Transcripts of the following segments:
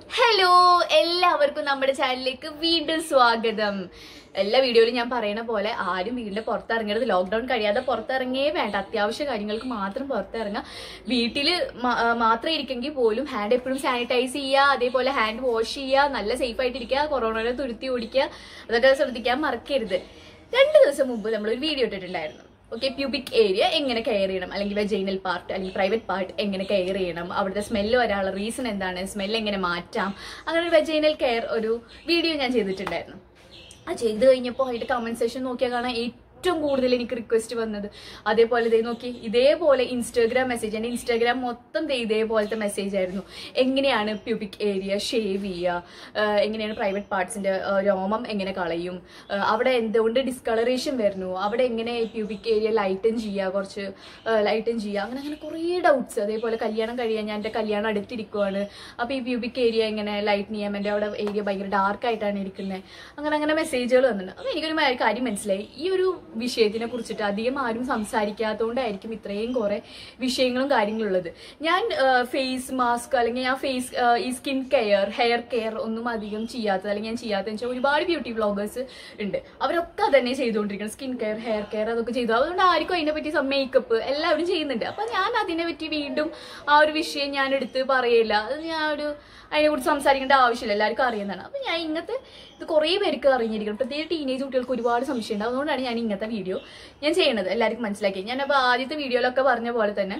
Hello എല്ലാവർക്കും നമ്മുടെ ചാനലിലേക്ക് വീണ്ടും സ്വാഗതം. എല്ലാ വീഡിയോയിലും ഞാൻ പറയുന്ന പോലെ ആരും വീടിന്റെ പുറത്തിറങ്ങരുത്. ലോക്ക്ഡൌൺ കഴിയാതെ പുറത്തിറങ്ങിയേ വേണ്ട. അത്യാവശ്യ കാര്യങ്ങൾക്ക് മാത്രം പുറത്തിറങ്ങുക. വീട്ടിൽ മാത്രം ഇരിക്കെങ്കിൽ പോലും ഹാൻഡ് എപ്പോഴും സാനിറ്റൈസ് ചെയ്യുക, അതേപോലെ ഹാൻഡ് വാഷ് ചെയ്യുക, നല്ല സേഫ് ആയിട്ടിരിക്കുക, കൊറോണയെ തുരുത്തി ഓടിക്കുക, അതൊക്കെ ശ്രദ്ധിക്കാൻ മറക്കരുത്. 2 ദിവസം മുമ്പ് നമ്മളൊരു വീഡിയോ ഇട്ടിട്ടുണ്ടായിരുന്നു. ഓക്കെ, പ്യൂബിക് ഏരിയ എങ്ങനെ കെയർ ചെയ്യണം, അല്ലെങ്കിൽ വെജൈനൽ പാർട്ട് അല്ലെങ്കിൽ പ്രൈവറ്റ് പാർട്ട് എങ്ങനെ കെയർ ചെയ്യണം, അവിടുത്തെ സ്മെല്ല് വരാനുള്ള റീസൺ എന്താണ്, സ്മെല്ല് എങ്ങനെ മാറ്റാം, അങ്ങനെ ഒരു വെജൈനൽ കെയർ ഒരു വീഡിയോ ഞാൻ ചെയ്തിട്ടുണ്ടായിരുന്നു. ആ ചെയ്ത് കഴിഞ്ഞപ്പോൾ അതിന്റെ കമന്റ് സെക്ഷൻ നോക്കിയാൽ കാണാൻ ഏറ്റവും കൂടുതൽ എനിക്ക് റിക്വസ്റ്റ് വന്നത് അതേപോലെ ദേ നോക്കി, ഇതേപോലെ ഇൻസ്റ്റാഗ്രാം മെസ്സേജ്, എൻ്റെ ഇൻസ്റ്റാഗ്രാം മൊത്തം ഇതേപോലത്തെ മെസ്സേജ് ആയിരുന്നു. എങ്ങനെയാണ് പ്യൂബിക് ഏരിയ ഷേവ് ചെയ്യുക, എങ്ങനെയാണ് പ്രൈവറ്റ് പാർട്സിന്റെ രോമം എങ്ങനെ കളയും, അവിടെ എന്തുകൊണ്ട് ഡിസ്കളറേഷൻ വരുന്നു, അവിടെ എങ്ങനെ പ്യൂബിക് ഏരിയ ലൈറ്റൻ ചെയ്യുക, കുറച്ച് ലൈറ്റൻ ചെയ്യുക, അങ്ങനെ അങ്ങനെ കുറേ ഡൗട്ട്സ്. അതേപോലെ കല്യാണം കഴിയാൻ, ഞാൻ എൻ്റെ കല്യാണം അടുത്തിരിക്കുവാണ്, അപ്പോൾ ഈ പ്യൂബിക് ഏരിയ എങ്ങനെ ലൈറ്റ് ചെയ്യാം, എൻ്റെ അവിടെ ഏരിയ ഭയങ്കര ഡാർക്കായിട്ടാണ് ഇരിക്കുന്നത്, അങ്ങനെ അങ്ങനെ മെസ്സേജുകൾ വന്നിട്ടുണ്ട്. അപ്പോൾ എനിക്കൊരു കാര്യം മനസ്സിലായി, ഈ ഒരു വിഷയത്തിനെ കുറിച്ചിട്ട് അധികം ആരും സംസാരിക്കാത്തതുകൊണ്ടായിരിക്കും ഇത്രയും കുറെ വിഷയങ്ങളും കാര്യങ്ങളുള്ളത്. ഞാൻ ഫേസ് മാസ്ക് അല്ലെങ്കിൽ ഞാൻ ഈ സ്കിൻ കെയർ, ഹെയർ കെയർ ഒന്നും അധികം ചെയ്യാത്തത്, അല്ലെങ്കിൽ ഞാൻ ചെയ്യാത്തതെന്ന് വെച്ചാൽ ഒരുപാട് ബ്യൂട്ടി വ്ളോഗേഴ്സ് ഉണ്ട്, അവരൊക്കെ അതന്നെ ചെയ്തുകൊണ്ടിരിക്കണം. സ്കിൻ കെയർ, ഹെയർ കെയർ അതൊക്കെ ചെയ്തു. അതുകൊണ്ട് ആർക്കും അതിനെപ്പറ്റി മേക്കപ്പ് എല്ലാവരും ചെയ്യുന്നുണ്ട്. അപ്പൊ ഞാൻ അതിനെപ്പറ്റി വീണ്ടും ആ ഒരു വിഷയം ഞാൻ എടുത്ത് പറയില്ല. അത് ഞാൻ അതിനെക്കുറിച്ച് സംസാരിക്കേണ്ട ആവശ്യമില്ല, എല്ലാവർക്കും അറിയുന്നതാണ്. അപ്പൊ ഞാൻ ഇത് കുറേ പേർക്ക് അറിഞ്ഞിരിക്കണം, പ്രത്യേകിച്ച് ടീനേജ് കുട്ടികൾക്ക് ഒരുപാട് സംശയമുണ്ട്. അതുകൊണ്ടാണ് ഞാൻ ഇങ്ങനത്തെ വീഡിയോ ഞാൻ ചെയ്യണത്, എല്ലാവർക്കും മനസ്സിലാക്കി. ഞാനപ്പോൾ ആദ്യത്തെ വീഡിയോയിലൊക്കെ പറഞ്ഞ പോലെ തന്നെ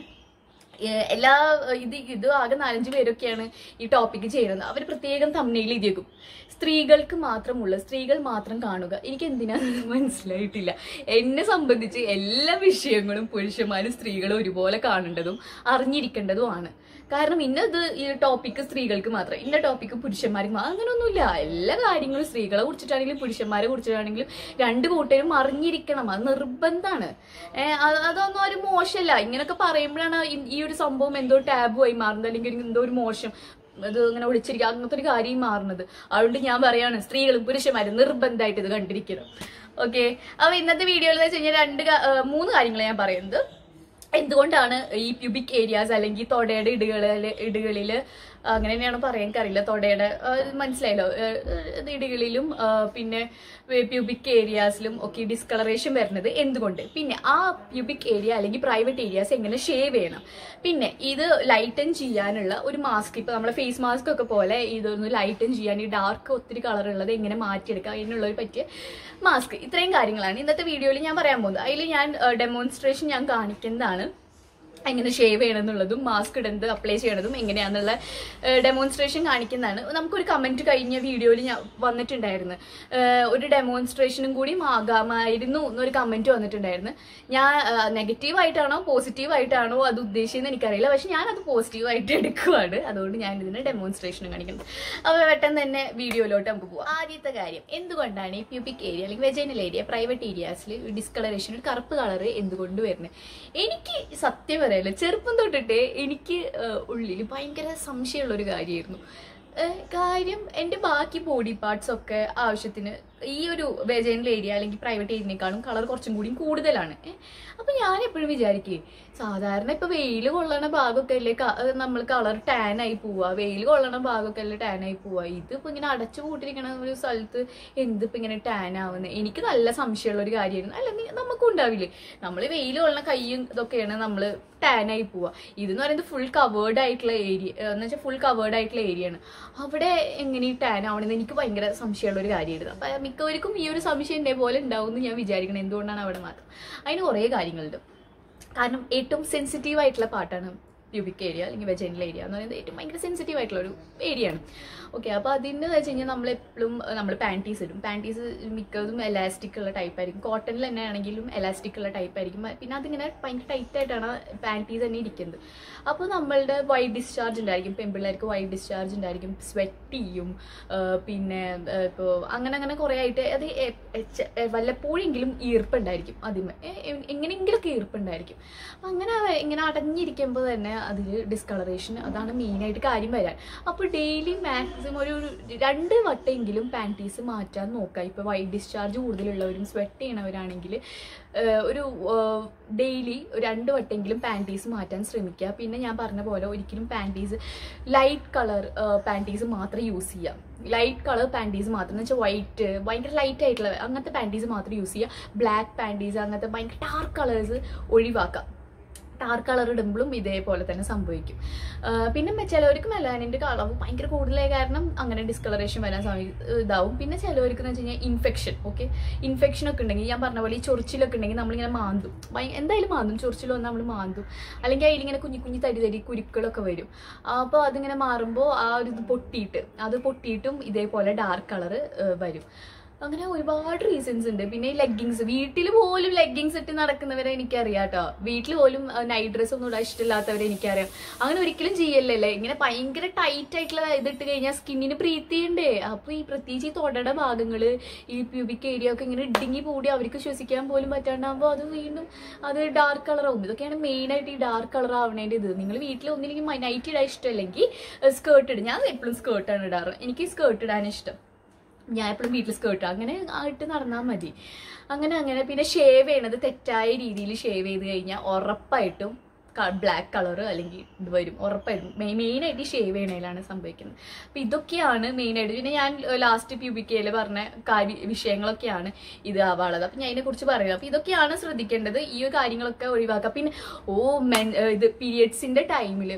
ഇത് ആകെ 4-5 പേരൊക്കെയാണ് ഈ ടോപ്പിക്ക് ചെയ്യുന്നത്. അവർ പ്രത്യേകം തമ്മിൽ എഴുതിയേക്കും, സ്ത്രീകൾക്ക് മാത്രമുള്ള, സ്ത്രീകൾ മാത്രം കാണുക. എനിക്ക് എന്തിനാണെന്ന് മനസ്സിലായിട്ടില്ല. എന്നെ സംബന്ധിച്ച് എല്ലാ വിഷയങ്ങളും പുരുഷന്മാരും സ്ത്രീകളും ഒരുപോലെ കാണേണ്ടതും അറിഞ്ഞിരിക്കേണ്ടതുമാണ്. കാരണം ഈ ടോപ്പിക്ക് സ്ത്രീകൾക്ക് മാത്രം, ഇന്ന ടോപ്പിക്ക് പുരുഷന്മാർക്ക് മാത്രം, അങ്ങനെയൊന്നുമില്ല. എല്ലാ കാര്യങ്ങളും സ്ത്രീകളെ കുറിച്ചിട്ടാണെങ്കിലും പുരുഷന്മാരെ കുറിച്ചിട്ടാണെങ്കിലും 2 കൂട്ടരും അറിഞ്ഞിരിക്കണം, അത് നിർബന്ധമാണ്. അതൊന്നും ഒരു മോശമല്ല. ഇങ്ങനെയൊക്കെ പറയുമ്പോഴാണ് ഈ ഒരു സംഭവം എന്തോ ടാബുമായി മാറുന്നത്, അല്ലെങ്കിൽ എന്തോ ഒരു മോശം, അത് ഇങ്ങനെ ഒളിച്ചിരിക്കുക, അങ്ങനത്തെ ഒരു കാര്യം മാറുന്നത്. അതുകൊണ്ട് ഞാൻ പറയാണ്, സ്ത്രീകളും പുരുഷന്മാരും നിർബന്ധമായിട്ട് ഇത് കണ്ടിരിക്കണം. ഓക്കെ, അപ്പൊ ഇന്നത്തെ വീഡിയോയിൽ എന്ന് വെച്ച് കഴിഞ്ഞാൽ 3 കാര്യങ്ങൾ ഞാൻ പറയുന്നത്. എന്തുകൊണ്ടാണ് ഈ പ്യൂബിക് ഏരിയാസ് അല്ലെങ്കിൽ തൊടയുടെ ഇടുകളിൽ അങ്ങനെ തന്നെയാണ് പറയാൻ എനിക്കറിയില്ല, തൊടയുടെ മനസ്സിലായല്ലോ, ഇടുകളിലും പിന്നെ പ്യൂബിക് ഏരിയാസിലും ഒക്കെ ഡിസ്കളറേഷൻ വരുന്നത് എന്തുകൊണ്ട്, പിന്നെ ആ പ്യൂബിക് ഏരിയ അല്ലെങ്കിൽ പ്രൈവറ്റ് ഏരിയാസ് എങ്ങനെ ഷേവ് ചെയ്യണം, പിന്നെ ഇത് ലൈറ്റൻ ചെയ്യാനുള്ള ഒരു മാസ്ക്, ഇപ്പൊ നമ്മളെ ഫേസ് മാസ്ക് ഒക്കെ പോലെ ഇതൊന്ന് ലൈറ്റൻ ചെയ്യാൻ, ഈ ഡാർക്ക് ഒത്തിരി കളർ ഉള്ളത് എങ്ങനെ മാറ്റിയെടുക്കാം, അതിനുള്ളൊരു പറ്റിയ മാസ്ക്. ഇത്രയും കാര്യങ്ങളാണ് ഇന്നത്തെ വീഡിയോയിൽ ഞാൻ പറയാൻ പോകുന്നത്. അതിൽ ഞാൻ ഡെമോൺസ്ട്രേഷൻ ഞാൻ കാണിക്കുന്നതാണ്, എങ്ങനെ ഷേവ് ചെയ്യണം എന്നുള്ളതും മാസ്ക് ഇടുന്നത് അപ്ലൈ ചെയ്യണതും എങ്ങനെയാണെന്നുള്ള ഡെമോൺസ്ട്രേഷൻ കാണിക്കുന്നതാണ്. നമുക്കൊരു കമന്റ് കഴിഞ്ഞ വീഡിയോയിൽ ഞാൻ വന്നിട്ടുണ്ടായിരുന്നു, ഒരു ഡെമോൺസ്ട്രേഷനും കൂടി ആകാമായിരുന്നു എന്നൊരു കമന്റ് വന്നിട്ടുണ്ടായിരുന്നു. ഞാൻ നെഗറ്റീവായിട്ടാണോ പോസിറ്റീവായിട്ടാണോ അത് ഉദ്ദേശിച്ചതെന്ന് എനിക്കറിയില്ല, പക്ഷെ ഞാനത് പോസിറ്റീവായിട്ട് എടുക്കുവാണ്. അതുകൊണ്ട് ഞാൻ ഇതിന് ഡെമോൺസ്ട്രേഷൻ കാണിക്കുന്നത്. അപ്പോൾ പെട്ടെന്ന് തന്നെ വീഡിയോയിലോട്ട് നമുക്ക് പോവാം. ആദ്യത്തെ കാര്യം, എന്തുകൊണ്ടാണ് ഈ പ്യൂബിക് ഏരിയ അല്ലെങ്കിൽ വെജൈനൽ ഏരിയ പ്രൈവറ്റ് ഏരിയാസിൽ ഡിസ്കളറേഷൻ, ഒരു കറുപ്പ് കളർ എന്തുകൊണ്ട് വരുന്നത്? എനിക്ക് സത്യം ചെറുപ്പം തൊട്ടിട്ട് എനിക്ക് ഉള്ളിൽ ഭയങ്കര സംശയമുള്ളൊരു കാര്യമായിരുന്നു. കാര്യം എൻ്റെ ബാക്കി ബോഡി പാർട്സ് ഒക്കെ ആവശ്യത്തിന് ഈ ഒരു വെജൈനൽ ഏരിയ അല്ലെങ്കിൽ പ്രൈവറ്റ് ഏരിയനേക്കാളും കളർ കുറച്ചും കൂടി കൂടുതലാണ്. അപ്പൊ ഞാൻ എപ്പോഴും വിചാരിക്കേ, സാധാരണ ഇപ്പൊ വെയിൽ കൊള്ളണ ഭാഗമൊക്കെ അല്ലേ നമ്മൾ കളർ ടാൻ ആയി പോവുക, വെയിൽ കൊള്ളണ ഭാഗമൊക്കെ അല്ലേ ടാൻ ആയി പോവുക, ഇതിപ്പോ ഇങ്ങനെ അടച്ചു പൂട്ടിരിക്കണ ഒരു സ്ഥലത്ത് എന്തിപ്പോ ഇങ്ങനെ ടാൻ ആവുന്നത്? എനിക്ക് നല്ല സംശയമുള്ള ഒരു കാര്യമായിരുന്നു. അല്ലെങ്കിൽ നമുക്കും ഉണ്ടാവില്ലേ, നമ്മൾ വെയിൽ കൊള്ളണ കൈയും ഇതൊക്കെയാണ് നമ്മൾ ടാൻ ആയി പോവുക. ഇതെന്ന് പറയുന്നത് ഫുൾ കവേർഡ് ആയിട്ടുള്ള ഏരിയ, എന്ന് വെച്ചാൽ ഫുൾ കവേർഡ് ആയിട്ടുള്ള ഏരിയ ആണ്. അവിടെ എങ്ങനെ ഈ ടാൻ ആവണമെന്ന് എനിക്ക് ഭയങ്കര സംശയമുള്ള ഒരു കാര്യമായിരുന്നു. അപ്പൊ മിക്കവർക്കും ഈ ഒരു സംശയം എന്നെ പോലെ ഉണ്ടാവും എന്ന് ഞാൻ വിചാരിക്കണം. എന്തുകൊണ്ടാണ് അവിടെ മാത്രം? അതിന് കുറേ കാര്യങ്ങളുണ്ട്. കാരണം ഏറ്റവും സെൻസിറ്റീവ് ആയിട്ടുള്ള പാർട്ടാണ് പ്യൂബിക് ഏരിയ അല്ലെങ്കിൽ വെജൈനൽ ഏരിയ എന്ന് പറയുന്നത്. ഏറ്റവും ഭയങ്കര സെൻസിറ്റീവ് ആയിട്ടുള്ള ഒരു ഏരിയ ആണ്. ഓക്കെ, അപ്പോൾ അതിൻ്റെ വെച്ച് കഴിഞ്ഞാൽ നമ്മളെപ്പോഴും പാൻറ്റീസ് ഇടും. പാൻറ്റീസ് മിക്കതും എലാസ്റ്റിക് ഉള്ള ടൈപ്പ് ആയിരിക്കും. കോട്ടണിൽ തന്നെ ആണെങ്കിലും എലാസ്റ്റിക് ഉള്ള ടൈപ്പ് ആയിരിക്കും. പിന്നെ അതിങ്ങനെ ഭയങ്കര ടൈറ്റ് ആയിട്ടാണ് പാൻറ്റീസ് തന്നെ ഇരിക്കുന്നത്. അപ്പോൾ നമ്മളുടെ വൈറ്റ് ഡിസ്ചാർജ് ഉണ്ടായിരിക്കും, പെൺപിള്ളേർക്ക് വൈറ്റ് ഡിസ്ചാർജ് ഉണ്ടായിരിക്കും, സ്വെറ്റ് ചെയ്യും, പിന്നെ ഇപ്പോൾ അങ്ങനെ കുറേ ആയിട്ട് അത് വല്ലപ്പോഴെങ്കിലും ഈർപ്പുണ്ടായിരിക്കും, അതിന് എങ്ങനെയെങ്കിലൊക്കെ ഈർപ്പുണ്ടായിരിക്കും. അങ്ങനെ ഇങ്ങനെ അടഞ്ഞിരിക്കുമ്പോൾ തന്നെ അതിൽ ഡിസ്കളറേഷൻ, അതാണ് മെയിനായിട്ട് കാര്യം വരാൻ. അപ്പോൾ ഡെയിലി മാക്സിമം ഒരു 2 വട്ടമെങ്കിലും പാൻറ്റീസ് മാറ്റാൻ നോക്കുക. ഇപ്പോൾ വൈറ്റ് ഡിസ്ചാർജ് കൂടുതലുള്ളവരും സ്വെറ്റ് ചെയ്യണവരാണെങ്കിൽ ഒരു ഡെയിലി 2 വട്ടമെങ്കിലും പാൻറ്റീസ് മാറ്റാൻ ശ്രമിക്കുക. പിന്നെ ഞാൻ പറഞ്ഞ പോലെ ഒരിക്കലും പാൻറ്റീസ് ലൈറ്റ് കളർ പാൻറ്റീസ് മാത്രം യൂസ് ചെയ്യുക. ലൈറ്റ് കളർ പാൻറ്റീസ് മാത്രം എന്ന് വെച്ചാൽ വൈറ്റ് ഭയങ്കര ലൈറ്റ് ആയിട്ടുള്ള അങ്ങനത്തെ പാൻറ്റീസ് മാത്രം യൂസ് ചെയ്യുക. ബ്ലാക്ക് പാൻറ്റീസ് അങ്ങനത്തെ ഭയങ്കര ഡാർക്ക് കളേഴ്സ് ഒഴിവാക്കുക. ഡാർക്ക് കളർ ഇടുമ്പോഴും ഇതേപോലെ തന്നെ സംഭവിക്കും. പിന്നെ ചിലവർക്ക് മെലാനിൻ്റെ അളവ് ഭയങ്കര കൂടുതലായ കാരണം അങ്ങനെ ഡിസ്കളറേഷൻ വരാൻ ഇതാവും. പിന്നെ ചിലവർക്ക് എന്ന് വെച്ച് കഴിഞ്ഞാൽ ഇൻഫെക്ഷനൊക്കെ ഉണ്ടെങ്കിൽ ഞാൻ പറഞ്ഞ പോലെ ഈ ചൊറിച്ചിലൊക്കെ ഉണ്ടെങ്കിൽ നമ്മളിങ്ങനെ മാന്തും, എന്തായാലും മാന്തും, ചൊറിച്ചിൽ വന്നാൽ നമ്മൾ മാന്തും. അല്ലെങ്കിൽ അതിലിങ്ങനെ കുഞ്ഞു തരി കുരുക്കളൊക്കെ വരും. അപ്പോൾ അതിങ്ങനെ മാറുമ്പോൾ ആ ഒരു ഇത് പൊട്ടിയിട്ടും ഇതേപോലെ ഡാർക്ക് കളർ വരും. അങ്ങനെ ഒരുപാട് റീസൺസ് ഉണ്ട്. പിന്നെ ഈ ലെഗിങ്സ്, വീട്ടിൽ പോലും ലെഗിങ്സ് ഇട്ട് നടക്കുന്നവരെ എനിക്കറിയാം കേട്ടോ. വീട്ടിൽ പോലും നൈറ്റ് ഡ്രസ്സ് ഒന്നും ഇടാൻ ഇഷ്ടമില്ലാത്തവരെ എനിക്കറിയാം. അങ്ങനെ ഒരിക്കലും ചെയ്യല്ലേ. ഇങ്ങനെ ഭയങ്കര ടൈറ്റ് ആയിട്ടുള്ള ഇതിട്ട് കഴിഞ്ഞാൽ സ്കിന്നിന് ബ്രീത്ത് ചെയ്യണ്ടേ. അപ്പോൾ ഈ പ്രത്യേകിച്ച് ഈ തൊടയുടെ ഭാഗങ്ങൾ, ഈ പ്യൂബിക് ഏരിയ ഒക്കെ ഇങ്ങനെ ഇടുങ്ങി കൂടി അവർക്ക് ശ്വസിക്കാൻ പോലും പറ്റാണ്ടാകുമ്പോൾ അത് വീണ്ടും അത് ഡാർക്ക് കളറാവും. ഇതൊക്കെയാണ് മെയിനായിട്ട് ഈ ഡാർക്ക് കളർ ആവണേൻ്റെ ഇത്. നിങ്ങൾ വീട്ടിൽ ഒന്നില്ലെങ്കിൽ നൈറ്റ് ഇടാൻ ഇഷ്ടമല്ലെങ്കിൽ സ്കേർട്ട് ഇടും. ഞാൻ എപ്പോഴും സ്കേർട്ടാണ് ഇടാറ്. എനിക്ക് സ്കേർട്ട് ഇടാൻ ഇഷ്ടം. ഞാൻ എപ്പോഴും വീട്ടിൽ സ്കേർട്ട് അങ്ങനെ ഇട്ട് നടന്നാൽ മതി. അങ്ങനെ പിന്നെ ഷേവ് ചെയ്യണത് തെറ്റായ രീതിയിൽ ഷേവ് ചെയ്ത് കഴിഞ്ഞാൽ ഉറപ്പായിട്ടും ബ്ലാക്ക് കളർ അല്ലെങ്കിൽ ഇത് വരും ഉറപ്പായിട്ടും. മെയിനായിട്ട് ഷേവ് ചെയ്യണതിലാണ് സംഭവിക്കുന്നത്. അപ്പം ഇതൊക്കെയാണ് മെയിനായിട്ട്. പിന്നെ ഞാൻ ലാസ്റ്റ് പ്യൂബിക്കയിൽ പറഞ്ഞ വിഷയങ്ങളൊക്കെയാണ് ഇത് ആവാനുള്ളത്. അപ്പം ഞാൻ അതിനെക്കുറിച്ച് പറയുന്നത്. അപ്പം ഇതൊക്കെയാണ് ശ്രദ്ധിക്കേണ്ടത്. ഈ കാര്യങ്ങളൊക്കെ ഒഴിവാക്കുക. പിന്നെ ഇത് പീരിയഡ്സിൻ്റെ ടൈമിൽ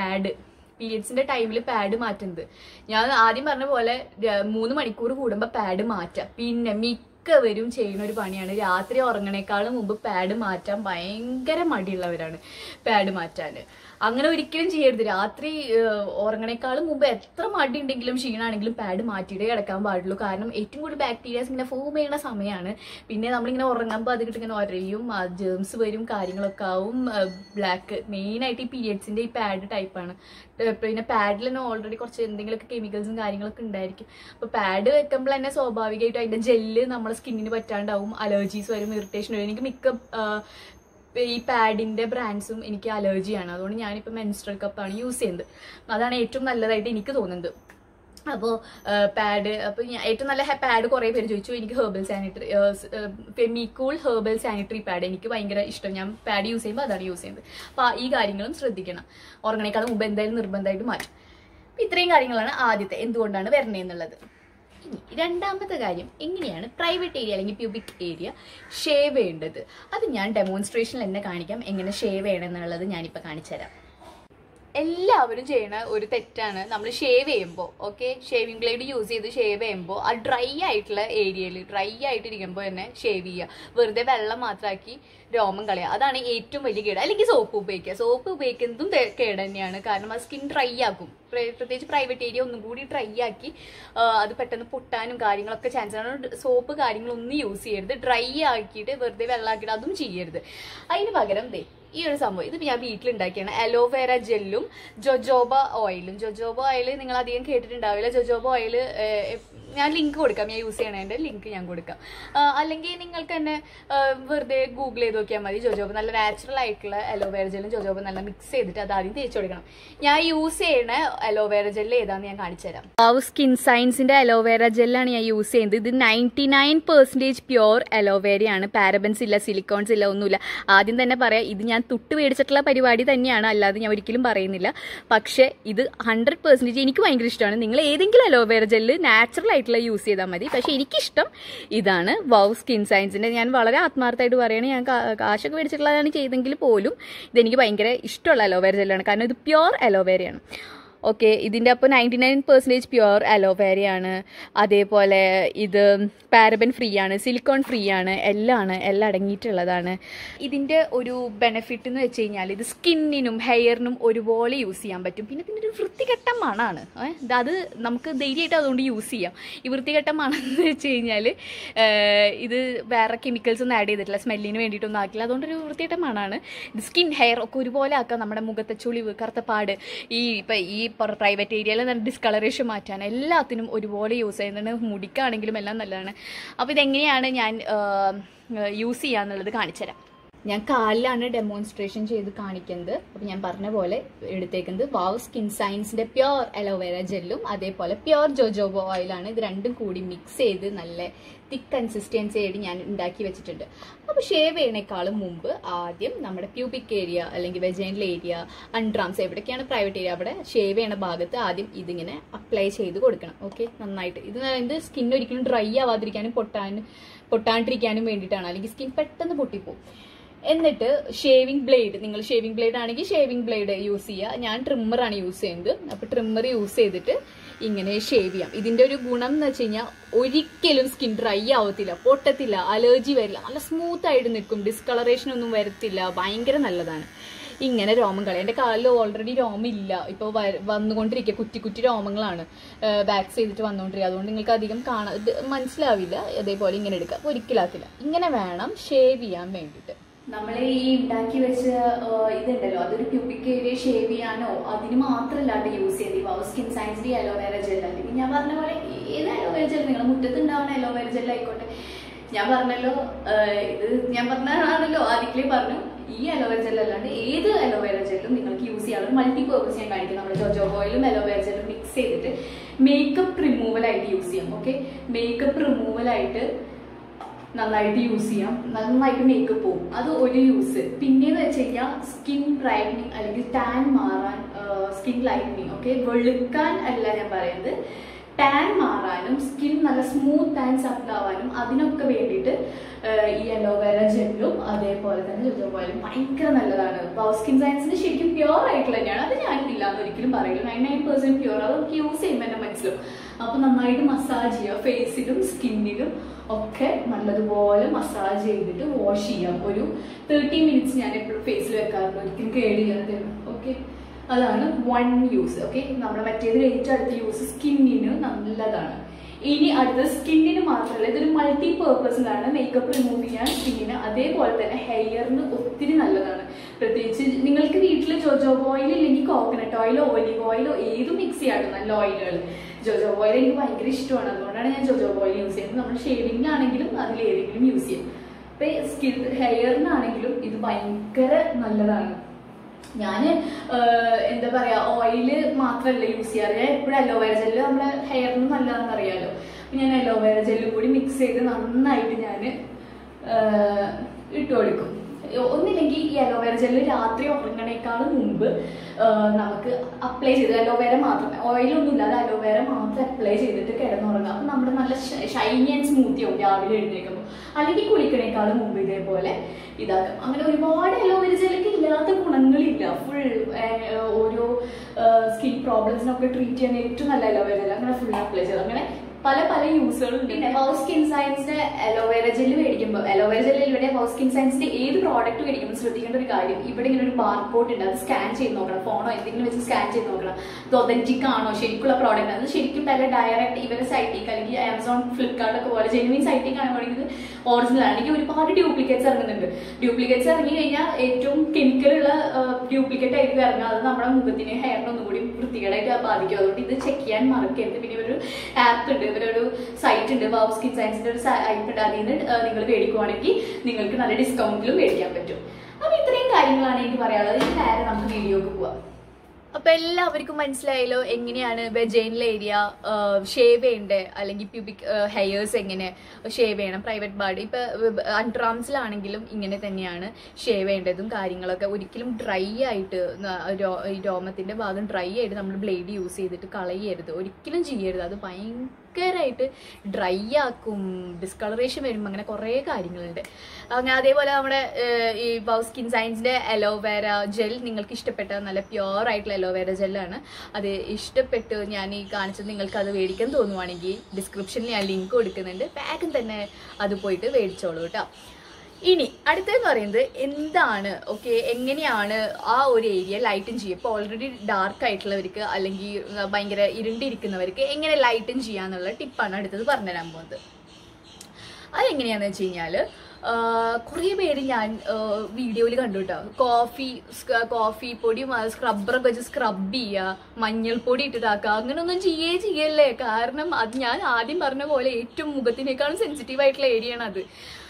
പാഡ് മാറ്റുന്നത്, ഞാൻ ആദ്യം പറഞ്ഞ പോലെ 3 മണിക്കൂർ കൂടുമ്പോൾ പാഡ് മാറ്റാം. പിന്നെ മിക്കവരും ചെയ്യുന്ന ഒരു പണിയാണ് രാത്രി ഉറങ്ങണേക്കാളും മുമ്പ് പാഡ് മാറ്റാൻ ഭയങ്കര മടിയുള്ളവരാണ്. പാഡ് മാറ്റാൻ അങ്ങനെ ഒരിക്കലും ചെയ്യരുത്. രാത്രി ഉറങ്ങണേക്കാളും മുമ്പ് എത്ര മടി ഉണ്ടെങ്കിലും ക്ഷീണാണെങ്കിലും പാഡ് മാറ്റിയിട്ടേ കിടക്കാൻ പാടുള്ളൂ. കാരണം ഏറ്റവും കൂടുതൽ ബാക്ടീരിയാസ് ഇങ്ങനെ ഫോം ചെയ്യുന്ന സമയമാണ്. പിന്നെ നമ്മളിങ്ങനെ ഉറങ്ങുമ്പോൾ അത് ഇങ്ങനെ ഒരയും, ജേംസ് വരും, കാര്യങ്ങളൊക്കെ ആവും. ബ്ലാക്ക് മെയിനായിട്ട് ഈ പീരിയഡ്സിൻ്റെ ഈ പാഡ് ടൈപ്പാണ്. പിന്നെ പാഡിൽ തന്നെ ഓൾറെഡി കുറച്ച് എന്തെങ്കിലുമൊക്കെ കെമിക്കൽസും കാര്യങ്ങളൊക്കെ ഉണ്ടായിരിക്കും. അപ്പോൾ പാഡ് വെക്കുമ്പോൾ തന്നെ സ്വാഭാവികമായിട്ടും അതിൻ്റെ ജെല്ല് നമ്മുടെ സ്കിന്നിന് പറ്റാണ്ടാവും, അലർജീസ് വരും, ഇറിറ്റേഷൻ വരും. എനിക്ക് മിക്ക ഈ പാഡിൻ്റെ ബ്രാൻഡ്സും എനിക്ക് അലർജിയാണ്. അതുകൊണ്ട് ഞാനിപ്പോൾ മെൻസ്ട്രൽ കപ്പാണ് യൂസ് ചെയ്യുന്നത്. അതാണ് ഏറ്റവും നല്ലതായിട്ട് എനിക്ക് തോന്നുന്നത്. അപ്പോൾ അപ്പോൾ ഏറ്റവും നല്ല പാഡ് കുറേ പേര് ചോദിച്ചു. എനിക്ക് herbal sanitary Femicool herbal sanitary pad എനിക്ക് ഭയങ്കര ഇഷ്ടം. ഞാൻ പാഡ് യൂസ് ചെയ്യുമ്പോൾ അതാണ് യൂസ് ചെയ്യുന്നത്. അപ്പോൾ ഈ കാര്യങ്ങളും ശ്രദ്ധിക്കണം. ഉറങ്ങണേക്കാളും മുമ്പ് എന്തായാലും നിർബന്ധമായിട്ട് മാറ്റും. അപ്പോൾ ഇത്രയും കാര്യങ്ങളാണ് ആദ്യത്തെ എന്തുകൊണ്ടാണ് വരണേന്നുള്ളത്. ഇനി രണ്ടാമത്തെ കാര്യം, എങ്ങനെയാണ് പ്രൈവറ്റ് ഏരിയ അല്ലെങ്കിൽ പ്യൂബിക് ഏരിയ ഷേവ് ചെയ്യേണ്ടത്. അത് ഞാൻ ഡെമോൺസ്ട്രേഷനിൽ എന്നെ കാണിക്കാം. എങ്ങനെ ഷേവ് ചെയ്യണം എന്നുള്ളത് ഞാനിപ്പോൾ കാണിച്ചു തരാം. എല്ലാവരും ചെയ്യണ ഒരു തെറ്റാണ്, നമ്മൾ ഷേവ് ചെയ്യുമ്പോൾ ഷേവിംഗ് ബ്ലേഡ് യൂസ് ചെയ്ത് ഷേവ് ചെയ്യുമ്പോൾ ആ ഡ്രൈ ആയിട്ടുള്ള ഏരിയയിൽ ഡ്രൈ ആയിട്ടിരിക്കുമ്പോൾ തന്നെ ഷേവ് ചെയ്യുക. വെറുതെ വെള്ളം മാത്രമാക്കി രോമം കളയുക. അതാണ് ഏറ്റവും വലിയ കേട്. അല്ലെങ്കിൽ സോപ്പ് ഉപയോഗിക്കുക. സോപ്പ് ഉപയോഗിക്കുന്നതും കേട് തന്നെയാണ്. കാരണം അത് സ്കിൻ ഡ്രൈ ആക്കും. പ്രത്യേകിച്ച് പ്രൈവറ്റ് ഏരിയ ഒന്നും കൂടി ഡ്രൈ ആക്കി അത് പെട്ടെന്ന് പൊട്ടാനും കാര്യങ്ങളൊക്കെ ചാൻസ് ആണ്. സോപ്പ് കാര്യങ്ങളൊന്നും യൂസ് ചെയ്യരുത്. ഡ്രൈ ആക്കിയിട്ട് വെറുതെ വെള്ളമാക്കിയിട്ട് അതും ചെയ്യരുത്. അതിന് പകരം ഈ ഒരു സംഭവം ഇത് ഞാൻ വീട്ടിലുണ്ടാക്കിയാണ്. അലോവേര ജെല്ലും ജോജോബ ഓയിലും. ജോജോബ ഓയിൽ നിങ്ങൾ അധികം കേട്ടിട്ടുണ്ടാവില്ല. ജോജോബ ഓയിൽ ഞാൻ ലിങ്ക് കൊടുക്കാം. ഞാൻ യൂസ് ചെയ്യണതിൻ്റെ ലിങ്ക് ഞാൻ കൊടുക്കാം. അല്ലെങ്കിൽ നിങ്ങൾക്ക് തന്നെ വെറുതെ ഗൂഗിൾ ചെയ്ത് നോക്കിയാൽ മതി. ജോജോബ നല്ല നാച്ചുറൽ ആയിട്ടുള്ള അലോവേര ജെല്ലും ജോജോബ നല്ല മിക്സ് ചെയ്തിട്ട് അത് ആദ്യം തേച്ച് കൊടുക്കണം. ഞാൻ യൂസ് ചെയ്യണ അലോവേര ജെല്ല് ഏതാണെന്ന് ഞാൻ കാണിച്ചു തരാം. സ്കിൻ സയൻസിന്റെ അലോവേര ജെല്ലാണ് ഞാൻ യൂസ് ചെയ്യുന്നത്. ഇത് 99% പ്യുവർ അലോവേരയാണ്. പാരബൻസ് ഇല്ല, സിലിക്കോൺസ് ഇല്ല, ഒന്നുമില്ല. ആദ്യം തന്നെ പറയാം, ഇത് ഞാൻ തൊട്ട് മേടിച്ചിട്ടുള്ള പരിപാടി തന്നെയാണ്, അല്ലാതെ ഞാൻ ഒരിക്കലും പറയുന്നില്ല. പക്ഷേ ഇത് 100% എനിക്ക് ഭയങ്കര ഇഷ്ടമാണ്. നിങ്ങൾ ഏതെങ്കിലും അലോവേര ജെല്ല് നാച്ചുറൽ ആയിട്ടുള്ള യൂസ് ചെയ്താൽ മതി. പക്ഷേ എനിക്കിഷ്ടം ഇതാണ്, വൗ സ്കിൻ സയൻസിൻ്റെ. ഞാൻ വളരെ ആത്മാർത്ഥമായിട്ട് പറയുകയാണ്. ഞാൻ കാശൊക്കെ മേടിച്ചിട്ടുള്ളതാണ് ചെയ്തെങ്കിൽ പോലും ഇതെനിക്ക് ഭയങ്കര ഇഷ്ടമുള്ള അലോവേര ജെല്ലാണ്. കാരണം ഇത് പ്യുവർ അലോവേരയാണ്. ഇതിൻ്റെ അപ്പോൾ 99% പ്യുവർ അലോവേരയാണ്. അതേപോലെ ഇത് പാരബൻ ഫ്രീ ആണ്, സിലിക്കോൺ ഫ്രീ ആണ്, എല്ലാം അടങ്ങിയിട്ടുള്ളതാണ്. ഇതിൻ്റെ ഒരു ബെനിഫിറ്റ് എന്ന് വെച്ച് കഴിഞ്ഞാൽ ഇത് സ്കിന്നിനും ഹെയറിനും ഒരുപോലെ യൂസ് ചെയ്യാൻ പറ്റും. പിന്നെ ഇതിൻ്റെ ഒരു വൃത്തികെട്ട മണമാണ്. അത് നമുക്ക് ധൈര്യമായിട്ട് അതുകൊണ്ട് യൂസ് ചെയ്യാം. ഈ വൃത്തികെട്ട മണമെന്ന് വെച്ച് കഴിഞ്ഞാൽ ഇത് വേറെ കെമിക്കൽസ് ഒന്നും ആഡ് ചെയ്തിട്ടില്ല, സ്മെല്ലിന് വേണ്ടിയിട്ടൊന്നും ആക്കില്ല. അതുകൊണ്ടൊരു വൃത്തികെട്ട മണമാണ്. ഇത് സ്കിൻ ഹെയർ ഒക്കെ ഒരുപോലെ ആക്കാം. നമ്മുടെ മുഖത്തെ ചുളിവ്, കറുത്തപ്പാട്, ഈ പ്രൈവറ്റ് ഏരിയയിൽ നല്ല ഡിസ്കളറേഷൻ മാറ്റാൻ എല്ലാത്തിനും ഒരുപോലെ യൂസ് ചെയ്യുന്നുണ്ട്. മുടിക്കാണെങ്കിലും എല്ലാം നല്ലതാണ്. അപ്പോൾ ഇതെങ്ങനെയാണ് ഞാൻ യൂസ് ചെയ്യാന്നുള്ളത് കാണിച്ചു തരാം. ഞാൻ കാലിലാണ് ഡെമോൺസ്ട്രേഷൻ ചെയ്ത് കാണിക്കുന്നത്. അപ്പം ഞാൻ പറഞ്ഞ പോലെ എടുത്തേക്കുന്നത് വാവ് സ്കിൻ സയൻസിന്റെ പ്യോർ അലോവേര ജെല്ലും അതേപോലെ പ്യോർ ജോജോബോ ഓയിലാണ്. ഇത് രണ്ടും കൂടി മിക്സ് ചെയ്ത് നല്ല തിക്ക് കൺസിസ്റ്റൻസി ആയിട്ട് ഞാൻ ഉണ്ടാക്കി വെച്ചിട്ടുണ്ട്. അപ്പോൾ ഷേവ് ചെയ്യണേക്കാളും മുമ്പ് ആദ്യം നമ്മുടെ പ്യൂബിക് ഏരിയ അല്ലെങ്കിൽ വെജൈനൽ ഏരിയ, അൺട്രാംസ് എവിടെയൊക്കെയാണ് പ്രൈവറ്റ് ഏരിയ അവിടെ ഷേവ് ചെയ്യണ ഭാഗത്ത് ആദ്യം ഇതിങ്ങനെ അപ്ലൈ ചെയ്ത് കൊടുക്കണം. ഓക്കെ, നന്നായിട്ട്. ഇത് സ്കിൻ ഒരിക്കലും ഡ്രൈ ആവാതിരിക്കാനും പൊട്ടാണ്ടിരിക്കാനും വേണ്ടിയിട്ടാണ്, അല്ലെങ്കിൽ സ്കിൻ പെട്ടെന്ന് പൊട്ടിപ്പോവും. എന്നിട്ട് ഷേവിംഗ് ബ്ലേഡ്, നിങ്ങൾ ഷേവിംഗ് ബ്ലേഡ് ആണെങ്കിൽ ഷേവിംഗ് ബ്ലേഡ് യൂസ് ചെയ്യുക. ഞാൻ ട്രിമ്മറാണ് യൂസ് ചെയ്യുന്നത്. അപ്പോൾ ട്രിമ്മർ യൂസ് ചെയ്തിട്ട് ഇങ്ങനെ ഷേവ് ചെയ്യാം. ഇതിന്റെ ഒരു ഗുണം എന്ന് വെച്ച് കഴിഞ്ഞാൽ ഒരിക്കലും സ്കിൻ ഡ്രൈ ആവത്തില്ല, പൊട്ടത്തില്ല, അലർജി വരില്ല, നല്ല സ്മൂത്ത് ആയിട്ട് നിൽക്കും, ഡിസ്കളറേഷൻ ഒന്നും വരത്തില്ല, ഭയങ്കര നല്ലതാണ്. ഇങ്ങനെ രോമം കളയാം. എൻ്റെ കാലിൽ ഓൾറെഡി രോമില്ല, ഇപ്പോൾ വന്നുകൊണ്ടിരിക്കുക, കുറ്റി കുറ്റി രോമങ്ങളാണ് വാക്സ് ചെയ്തിട്ട് വന്നുകൊണ്ടിരിക്കുക. അതുകൊണ്ട് നിങ്ങൾക്ക് അധികം മനസ്സിലാവില്ല. അതേപോലെ ഇങ്ങനെ എടുക്കുക, അപ്പോൾ ഒരിക്കലാക്കില്ല. ഇങ്ങനെ വേണം ഷേവ് ചെയ്യാൻ വേണ്ടിയിട്ട്. നമ്മൾ ഈ ഉണ്ടാക്കി വെച്ച ഇതുണ്ടല്ലോ, അതൊരു പ്യൂബിക് ഏരിയ ഷേവ് ചെയ്യാനോ അതിന് മാത്രമല്ലാണ്ട് യൂസ് ചെയ്ത് വാവ് സ്കിൻ സയൻസിന്റെ അലോവേര ജെൽ, അല്ലെങ്കിൽ ഞാൻ പറഞ്ഞ പോലെ ഏത് അലോവേര ജെൽ, നിങ്ങളുടെ മുറ്റത്ത് ഉണ്ടാവുന്ന അലോവേര ജെൽ ആയിക്കോട്ടെ. ഞാൻ പറഞ്ഞല്ലോ, ഇത് ഞാൻ പറഞ്ഞതാണല്ലോ ആദ്യമേ പറഞ്ഞു, ഈ അലോവേര ജെൽ അല്ലാണ്ട് ഏത് അലോവേര ജെല്ലും നിങ്ങൾക്ക് യൂസ് ചെയ്യാനുള്ള മൾട്ടി പർപ്പസ് ഞാൻ കാണിക്കും. നമ്മുടെ ജോജോബോ ഓയിലും അലോവേര ജെല്ലും മിക്സ് ചെയ്തിട്ട് മേക്കപ്പ് റിമൂവൽ ആയിട്ട് യൂസ് ചെയ്യാം. ഓക്കെ, മേക്കപ്പ് റിമൂവൽ ആയിട്ട് നന്നായിട്ട് യൂസ് ചെയ്യാം, നന്നായിട്ട് മേക്കപ്പ് പോകും. അത് ഒരു യൂസ്. പിന്നെയെന്ന് വെച്ച് കഴിഞ്ഞാൽ സ്കിൻ ബ്രൈറ്റനിങ് അല്ലെങ്കിൽ ടാൻ മാറാൻ, സ്കിൻ ലൈറ്റനിങ്. ഓക്കെ, വെളുക്കാൻ അല്ല ഞാൻ പറയുന്നത്, ടാൻ മാറാനും സ്കിൻ നല്ല സ്മൂത്ത് ആൻഡ് സഫ്റ്റ് ആവാനും അതിനൊക്കെ വേണ്ടിയിട്ട് ഈ അലോവേര ജെല്ലും അതേപോലെ തന്നെ ജോജോബോ ഓയിലും ഭയങ്കര നല്ലതാണ്. വാവ് സ്കിൻ സയൻസിന് ശരിക്കും പ്യോർ ആയിട്ടുള്ള തന്നെയാണ്. അത് ഞാൻ ഇല്ല എന്ന് ഒരിക്കലും പറയില്ല, 99% പ്യോർ. അത് നമുക്ക് യൂസ് ചെയ്യുമ്പോൾ തന്നെ മനസ്സിലാവും. അപ്പൊ നന്നായിട്ട് മസാജ് ചെയ്യുക, ഫേസിലും സ്കിന്നിലും ഒക്കെ നല്ലതുപോലെ മസാജ് ചെയ്തിട്ട് വാഷ് ചെയ്യാം. ഒരു 30 മിനിറ്റ്സ് ഞാൻ എപ്പോഴും ഫേസിൽ വെക്കാറുണ്ട്, ഒരിക്കലും കേടില്ലാതെ. ഓക്കെ, അതാണ് വൺ യൂസ്. ഓക്കെ, നമ്മുടെ മറ്റേത് ഏറ്റവും അടുത്ത യൂസ് സ്കിന്നിന് നല്ലതാണ്. ഇനി അടുത്തത് സ്കിന്നിന് മാത്രമല്ല, ഇതൊരു മൾട്ടി പേർപ്പസിലാണ്. മേക്കപ്പ് റിമൂവ് ചെയ്യാൻ സ്കിന്നിന്, അതേപോലെ തന്നെ ഹെയറിന് ഒത്തിരി നല്ലതാണ്. പ്രത്യേകിച്ച് നിങ്ങൾക്ക് വീട്ടിൽ ജോജോബോ ഓയിൽ ഇല്ലെങ്കിൽ കോക്കനട്ട് ഓയിലോ ഒലിവ് ഓയിലോ ഏതും മിക്സ് ചെയ്യാറുണ്ട്, നല്ല ഓയിലുകൾ. ജോജോബോ ഓയിൽ എനിക്ക് ഭയങ്കര ഇഷ്ടമാണ്, അതുകൊണ്ടാണ് ഞാൻ ജോജോബോ ഓയിൽ യൂസ് ചെയ്യുന്നത്. നമ്മൾ ഷേവിങ്ങിനാണെങ്കിലും അതിലേതെങ്കിലും യൂസ് ചെയ്യും. അപ്പൊ സ്കിൻ ഹെയറിനാണെങ്കിലും ഇത് ഭയങ്കര നല്ലതാണ്. ഞാൻ എന്താ പറയാ, ഓയില് മാത്രമല്ല യൂസ് ചെയ്യാറ്, ഞാൻ എപ്പോഴും അലോവേര ജെല്ല് നമ്മുടെ ഹെയറിന് നല്ലതാണെന്ന് അറിയാലോ. ഞാൻ അലോവേര ജെല്ലും കൂടി മിക്സ് ചെയ്ത് നന്നായിട്ട് ഞാൻ ഇട്ട് കൊടുക്കും. ഒന്നില്ലെങ്കിൽ ഈ അലോവേര ജെല്ല് രാത്രി ഉറങ്ങണേക്കാളും മുമ്പ് നമുക്ക് അപ്ലൈ ചെയ്ത്, അലോവേര മാത്രം, ഓയിലൊന്നും ഇല്ലാതെ അലോവേര മാത്രം അപ്ലൈ ചെയ്തിട്ട് കിടന്നുറങ്ങാം. അപ്പം നമ്മുടെ നല്ല ഷൈനി ആൻഡ് സ്മൂത്തി ആവും രാവിലെ എഴുന്നേൽക്കുമ്പോൾ. അല്ലെങ്കിൽ കുളിക്കണേക്കാളും മുമ്പ് ഇതേപോലെ ഇതാക്കാം. അങ്ങനെ ഒരുപാട് അലോവേര ജെല്ലൊക്കെ ഇല്ലാത്ത ഗുണങ്ങളില്ല. ഫുൾ ഓരോ സ്കിൻ പ്രോബ്ലംസിനൊക്കെ ട്രീറ്റ് ചെയ്യാൻ ഏറ്റവും നല്ല അലോവേര ജെൽ. അങ്ങനെ ഫുൾ അപ്ലൈ ചെയ്ത് അങ്ങനെ പല പല യൂസുകളും. പിന്നെ വാവ് സ്കിൻ സയൻസിന്റെ അലോവേര ജെല്ല് മേടിക്കുമ്പോൾ, അലോവേര ജെല്ലിൽ ഇവിടെ വാവ് സ്കിൻ സയൻസിന്റെ ഏത് പ്രോഡക്റ്റ് മേടിക്കുമ്പോൾ ശ്രദ്ധിക്കേണ്ട ഒരു കാര്യം, ഇവിടെ ഇങ്ങനെ ഒരു ബാർകോഡ് ഉണ്ട്, അത് സ്കാൻ ചെയ്ത് നോക്കണം. ഫോണോ എന്തെങ്കിലും വെച്ച് സ്കാൻ ചെയ്ത് നോക്കണം, ഇത് ഒതന്റിക് ആണോ, ശരിക്കുള്ള പ്രോഡക്റ്റ്. അത് ശരിക്കും നല്ല ഡയറക്റ്റ് ഇവരെ സൈറ്റിക്ക് അല്ലെങ്കിൽ ആമസോൺ ഫ്ലിപ്കാർട്ടൊക്കെ പോലെ ജെനുവിൻ സൈറ്റിക്ക് ആണെങ്കിൽ ഒറിജിനൽ ആണെങ്കിൽ ഒരുപാട് ഡ്യൂപ്ലിക്കേറ്റ്സ് ഇറങ്ങുന്നുണ്ട്. ഡ്യൂപ്ലിക്കേറ്റ്സ് ഇറങ്ങി കഴിഞ്ഞാൽ ഏറ്റവും കെമിക്കലുള്ള ഡ്യൂപ്ലിക്കേറ്റ് ആയിരിക്കും ഇറങ്ങുക. അത് നമ്മുടെ മുഖത്തിന് ഹെയറിന് ഒന്നും കൂടി വൃത്തികേടായിട്ട് ബാധിക്കും. അതുകൊണ്ട് ഇത് ചെക്ക് ചെയ്യാൻ മറക്കരുത്. പിന്നെ ഇവരൊരു ആപ്പ് ഉണ്ട്, ഇവരൊരു സൈറ്റ് ഉണ്ട്, വാവ് സ്കിൻ സയൻസിന്റെ ഒരു സൈറ്റ് ഉണ്ട്. അതിൽ നിന്ന് നിങ്ങൾ മേടിക്കുവാണെങ്കിൽ നിങ്ങൾക്ക് നല്ല ഡിസ്കൗണ്ടിലും മേടിക്കാൻ പറ്റും. അപ്പൊ ഇത്രയും കാര്യങ്ങളാണ് എനിക്ക് പറയാനുള്ളത്. ഈ നേരെ നമുക്ക് വീഡിയോക്ക് പോവാം. അപ്പൊ എല്ലാവർക്കും മനസ്സിലായല്ലോ എങ്ങനെയാണ് വെജൈനൽ ഏരിയ ഷേവ് ചെയ്യേണ്ടത്, അല്ലെങ്കിൽ പ്യൂബിക് ഹെയർസ് എങ്ങനെ ഷേവ് ചെയ്യണം, പ്രൈവറ്റ് പാർട്ട്. ഇപ്പൊ അൺട്രാംസിലാണെങ്കിലും ഇങ്ങനെ തന്നെയാണ് ഷേവ് ചെയ്യേണ്ടതും കാര്യങ്ങളൊക്കെ. ഒരിക്കലും ഡ്രൈ ആയിട്ട് രോമത്തിന്റെ ഭാഗം ഡ്രൈ ആയിട്ട് നമ്മൾ ബ്ലേഡ് യൂസ് ചെയ്തിട്ട് കളയരുത്, ഒരിക്കലും ചെയ്യരുത്. അത് ഭയങ്കരമായിട്ട് ഡ്രൈ ആക്കും, ഡിസ്കളറേഷൻ വരും, അങ്ങനെ കുറേ കാര്യങ്ങളുണ്ട്. അങ്ങനെ അതേപോലെ നമ്മുടെ ഈ വാവ് സ്കിൻ സയൻസിന്റെ അലോവേര ജെൽ നിങ്ങൾക്ക് ഇഷ്ടപ്പെട്ട നല്ല പ്യോർ ആയിട്ടുള്ള അലോവേര ജെല്ലാണ്. അത് ഇഷ്ടപ്പെട്ട് ഞാൻ ഈ കാണിച്ചത് നിങ്ങൾക്ക് അത് മേടിക്കാൻ തോന്നുവാണെങ്കിൽ ഡിസ്ക്രിപ്ഷനിൽ ഞാൻ ലിങ്ക് കൊടുക്കുന്നുണ്ട്, വേഗം തന്നെ അത് പോയിട്ട് മേടിച്ചോളൂ കേട്ടോ. ഇനി അടുത്തതെന്ന് പറയുന്നത് എന്താണ്, ഓക്കെ, എങ്ങനെയാണ് ആ ഒരു ഏരിയ ലൈറ്റൻ ചെയ്യുക. ഇപ്പോൾ ഓൾറെഡി ഡാർക്ക് ആയിട്ടുള്ളവർക്ക് അല്ലെങ്കിൽ ഭയങ്കര ഇരുണ്ടിരിക്കുന്നവർക്ക് എങ്ങനെ ലൈറ്റൻ ചെയ്യാന്നുള്ള ടിപ്പാണ് അടുത്തത് പറഞ്ഞുതരാൻ പോകുന്നത്. അതെങ്ങനെയാണെന്ന് വെച്ച് കഴിഞ്ഞാൽ, കുറേ പേര് ഞാൻ വീഡിയോയിൽ കണ്ടു കേട്ടോ, കോഫി പൊടിയും സ്ക്രബ്ബറൊക്കെ വെച്ച് സ്ക്രബ് ചെയ്യുക, മഞ്ഞൾപ്പൊടി ഇട്ടിട്ടാക്കുക. അങ്ങനെയൊന്നും ചെയ്യല്ലേ. കാരണം അത് ഞാൻ ആദ്യം പറഞ്ഞ പോലെ ഏറ്റവും മുഖത്തിനേക്കാളും സെൻസിറ്റീവ് ആയിട്ടുള്ള ഏരിയ ആണ് അത്.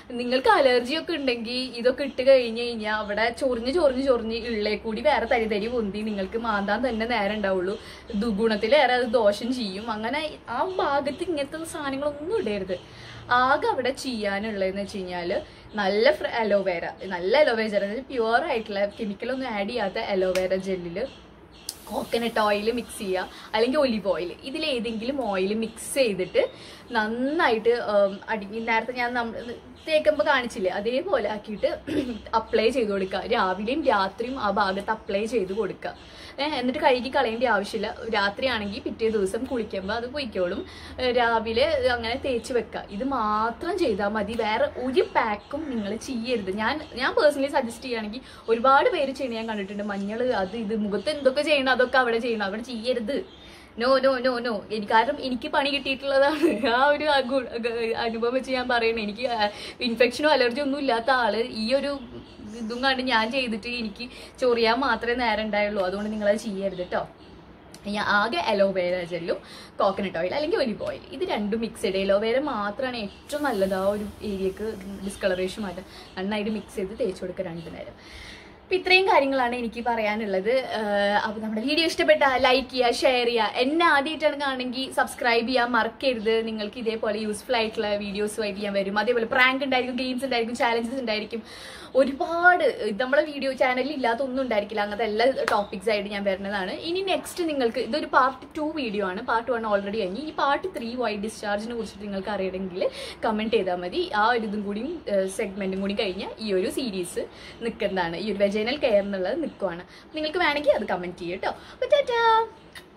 നിങ്ങൾക്ക് അലർജി ഒക്കെ ഉണ്ടെങ്കിൽ ഇതൊക്കെ ഇട്ട് കഴിഞ്ഞ് കഴിഞ്ഞാൽ അവിടെ ചൊറിഞ്ഞ് ഉള്ളേ കൂടി വേറെ തരി പൊന്തി നിങ്ങൾക്ക് മാന്താൻ തന്നെ നേരം ഉണ്ടാവുള്ളൂ. ഗുണത്തിലേറെ അത് ദോഷം ചെയ്യും. അങ്ങനെ ആ ഭാഗത്ത് ഇങ്ങനത്തെ സാധനങ്ങളൊന്നും ഇടരുത്. ആകെ അവിടെ ചെയ്യാനുള്ളതെന്ന് വെച്ച് കഴിഞ്ഞാൽ നല്ല അലോവേര ജെൽ, പ്യുവർ ആയിട്ടുള്ള കെമിക്കലൊന്നും ആഡ് ചെയ്യാത്ത അലോവേര ജെല്ലിൽ കോക്കനട്ട് ഓയിൽ മിക്സ് ചെയ്യുക, അല്ലെങ്കിൽ ഒലിവ് ഓയിൽ, ഇതിലേതെങ്കിലും ഓയിൽ മിക്സ് ചെയ്തിട്ട് നന്നായിട്ട് നേരത്തെ ഞാൻ തേക്കുമ്പോൾ കാണിച്ചില്ലേ അതേപോലെ ആക്കിയിട്ട് അപ്ലൈ ചെയ്ത് കൊടുക്കുക. രാവിലെയും രാത്രിയും ആ ഭാഗത്ത് അപ്ലൈ ചെയ്ത് കൊടുക്കുക. എന്നിട്ട് കഴുകി കളയേണ്ട ആവശ്യമില്ല. രാത്രിയാണെങ്കിൽ പിറ്റേ ദിവസം കുളിക്കുമ്പോൾ അത് പൊയ്ക്കോളും. രാവിലെ അങ്ങനെ തേച്ച് വെക്കുക. ഇത് മാത്രം ചെയ്താൽ മതി. വേറെ ഒരു പാക്കും നിങ്ങൾ ചെയ്യരുത്. ഞാൻ പേഴ്സണലി സജസ്റ്റ് ചെയ്യുകയാണെങ്കിൽ ഒരുപാട് പേര് ചെയ്യണ ഞാൻ കണ്ടിട്ടുണ്ട്. മഞ്ഞൾ അത് ഇത് മുഖത്ത് എന്തൊക്കെ ചെയ്യണം അതൊക്കെ അവിടെ ചെയ്യണം, അവിടെ ചെയ്യരുത്. No no no no. കാരണം എനിക്ക് പണി കിട്ടിയിട്ടുള്ളതാണ്. ആ ഒരു അനുഭവം വെച്ച് ഞാൻ പറയണേ. എനിക്ക് ഇൻഫെക്ഷനോ അലർജി ഒന്നും ഇല്ലാത്ത ആള് ഈ ഒരു ഇതും കണ്ട് ഞാൻ ചെയ്തിട്ട് എനിക്ക് ചൊറിയാൻ മാത്രമേ നേരം ഉണ്ടായുള്ളൂ. അതുകൊണ്ട് നിങ്ങളത് ചെയ്യരുത് കേട്ടോ. ഞാൻ ആകെ അലോവേര ജെല്ലും കോക്കനട്ട് ഓയിൽ അല്ലെങ്കിൽ ഒലിവ് ഓയിൽ ഇത് രണ്ടും മിക്സ് ചെയ്ത്, അലോവേര മാത്രമാണ് ഏറ്റവും നല്ലത് ആ ഒരു ഏരിയക്ക് ഡിസ്കളറേഷൻ മാറ്റാൻ. നന്നായിട്ട് മിക്സ് ചെയ്ത് തേച്ച് കൊടുക്കുക 2 നേരം. അപ്പം ഇത്രയും കാര്യങ്ങളാണ് എനിക്ക് പറയാനുള്ളത്. അപ്പോൾ നമ്മുടെ വീഡിയോ ഇഷ്ടപ്പെട്ടാൽ ലൈക്ക് ചെയ്യുക, ഷെയർ ചെയ്യുക. എന്നെ ആദ്യമായിട്ടാണ് കാണുമെങ്കിൽ സബ്സ്ക്രൈബ് ചെയ്യാൻ മറക്കരുത്. നിങ്ങൾക്ക് ഇതേപോലെ യൂസ്ഫുൾ ആയിട്ടുള്ള വീഡിയോസുമായിട്ട് ഞാൻ വരും. അതേപോലെ പ്രാങ്ക് ഉണ്ടായിരിക്കും, ഗെയിംസ് ഉണ്ടായിരിക്കും, ചാലഞ്ചസ് ഉണ്ടായിരിക്കും. ഒരുപാട് നമ്മുടെ വീഡിയോ ചാനലിൽ ഇല്ലാത്ത ഒന്നും ഉണ്ടായിരിക്കില്ല. അങ്ങനത്തെ എല്ലാ ടോപ്പിക്സ് ആയിട്ട് ഞാൻ വരുന്നതാണ്. ഇനി നെക്സ്റ്റ് നിങ്ങൾക്ക് ഇതൊരു പാർട്ട് 2 വീഡിയോ ആണ്. പാർട്ട് 1 ഓൾറെഡി കഴിഞ്ഞു. ഈ പാർട്ട് 3 വൈറ്റ് ഡിസ്ചാർജിനെ കുറിച്ചിട്ട് നിങ്ങൾക്ക് അറിയണമെങ്കിൽ കമൻറ്റ് ചെയ്താൽ മതി. ആ ഒരു ഇതും കൂടിയും സെഗ്മെൻറ്റും കൂടി കഴിഞ്ഞാൽ ഈ ഒരു സീരീസ് നിൽക്കുന്നതാണ്. ഈ ഒരു വെജൈനൽ കെയർ എന്നുള്ളത് നിൽക്കുവാണ്. നിങ്ങൾക്ക് വേണമെങ്കിൽ അത് കമൻറ്റ് ചെയ്യും കേട്ടോ. അപ്പോൾ ടാറ്റാ.